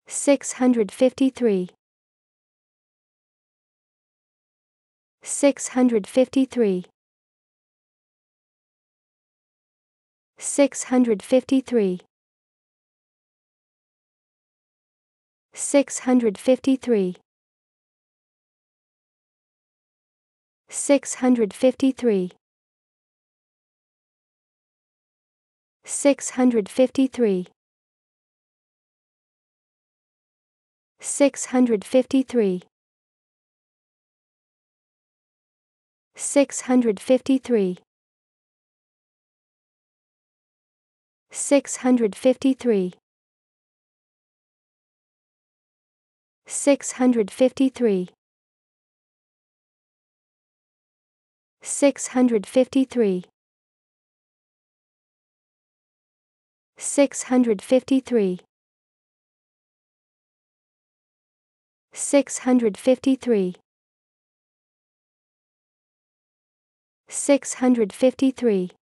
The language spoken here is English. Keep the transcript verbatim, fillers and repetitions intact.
six hundred fifty-three, six hundred fifty-three, six hundred fifty-three, six hundred fifty-three, six hundred fifty-three, six hundred fifty-three, six hundred fifty-three, six hundred fifty-three, six hundred fifty-three, six hundred fifty-three, six hundred fifty-three, six hundred fifty-three, six hundred fifty-three, six hundred fifty-three,